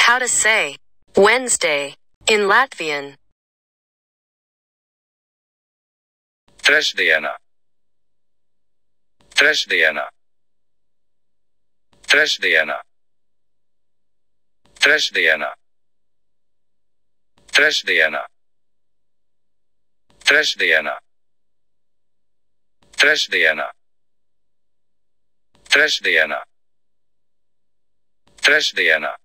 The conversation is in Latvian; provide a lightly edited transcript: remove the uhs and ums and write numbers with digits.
How to say Wednesday in Latvian. Trešdiena. Trešdiena. Trešdiena. Trešdiena. Trešdiena. Trešdiena. Trešdiena. Trešdiena. Trešdiena.